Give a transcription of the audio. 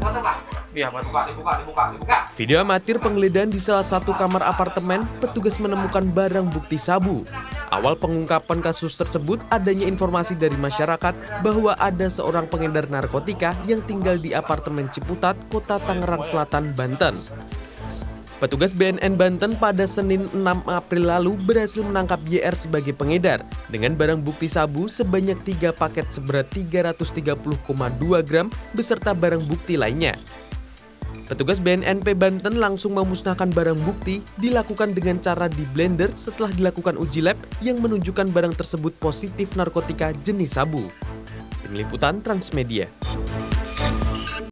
Iya, Pak. Dibuka. Video amatir penggeledahan di salah satu kamar apartemen, petugas menemukan barang bukti sabu. Awal pengungkapan kasus tersebut adanya informasi dari masyarakat bahwa ada seorang pengedar narkotika yang tinggal di apartemen Ciputat, Kota Tangerang Selatan, Banten. Petugas BNN Banten pada Senin 6 April lalu berhasil menangkap YR sebagai pengedar dengan barang bukti sabu sebanyak 3 paket seberat 330,2 gram beserta barang bukti lainnya. Petugas BNNP Banten langsung memusnahkan barang bukti dilakukan dengan cara di blender setelah dilakukan uji lab yang menunjukkan barang tersebut positif narkotika jenis sabu. Tim Liputan Transmedia.